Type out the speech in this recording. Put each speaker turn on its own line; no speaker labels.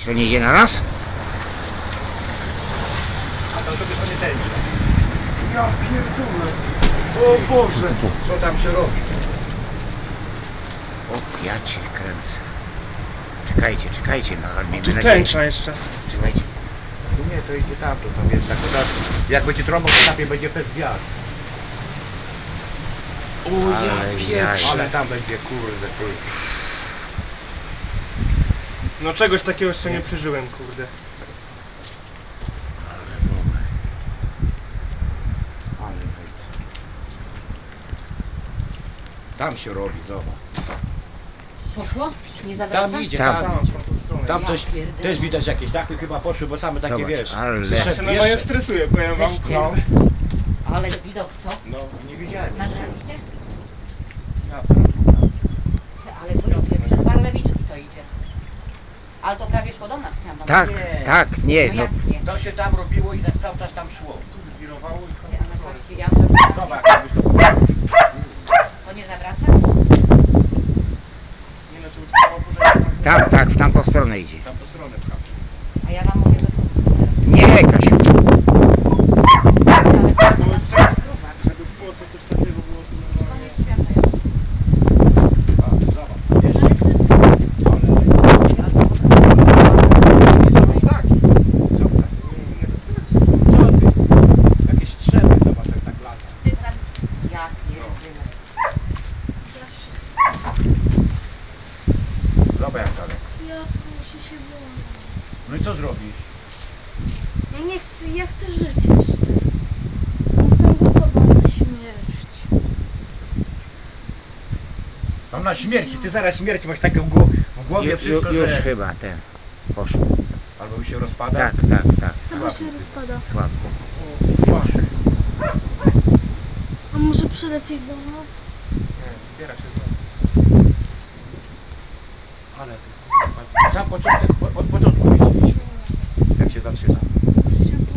Co, nie idzie na nas?
A to sobie nie ten.
Ja pierdolę. O Boże.
Co tam się robi?
O, ja cię kręcę. Czekajcie, no ale miejmy
Tu
nadzieję.
tęcza jeszcze.
Czekajcie.
Tu nie, to idzie tamto, tam jest tak od razu. Jak będzie trąbą w knapie, będzie fest wiatr.
O
Ale
ja
jaj.
pieprzę.
Ale tam będzie, kurde, ty.
No czegoś takiego jeszcze nie przeżyłem, kurde.
Ale numer.
Ale hejt. Tam się robi, zobacz.
Poszło? Nie zawraca?
Tam idzie,
Tam.
tam idzie.
W tą stronę.
Tam
Ja
coś,
pierdolę.
też widać jakieś dachy chyba poszły, bo same takie,
Zobacz,
wiesz.
ale-
Zszedł
Ja się
jeszcze.
normalnie stresuję, powiem wam.
Weźcie.
No,
Ale widok, co?
no, nie widziałem.
Nagraliście?
Ja,
Ale to idzie, przez Barlewiczki to idzie. Ale to prawie szło do nas, chciałam wam
Tak,
Nie.
tak, nie,
No
no.
jak nie?
To się tam robiło i tak cały czas tam szło.
Tu wirowało i
Nie, ale patrzcie, ja bym
Zobacz, jakbyś to...
to nie zawraca?
nie no, to już stało porządek.
Tak, w tamtą stronę idzie.
Tam po stronę pcham.
A ja wam mówię, że to...
Nie, Kasiu.
Ale to
Bo
jest
tak,
próba.
żeby w Polsce coś takiego było, to
Pan
normalnie...
jest światło.
A, zobacz, wiesz,
Ale to jest...
tak. Zobacz. Co ty? Jakieś strzelby, zobacz, jak tak lata.
Ty tam... Ja pierdzielę.
Zobacz jak daleko.
Ja się boję.
No i co zrobisz?
Ja nie chcę, ja chcę żyć jeszcze. Jestem gotowa na śmierć.
Tam na śmierci, ty zaraz śmierć masz taką w głowie wszystko,
Już
że...
chyba ten poszło.
Albo mi się rozpada.
Tak.
Chyba się rozpada.
Słabo.
O, fuck.
A może przylecieć do nas?
Nie, zbiera się znowu.
Ale ty, sam początek, od początku widzieliśmy, jak się zaczyna.
Się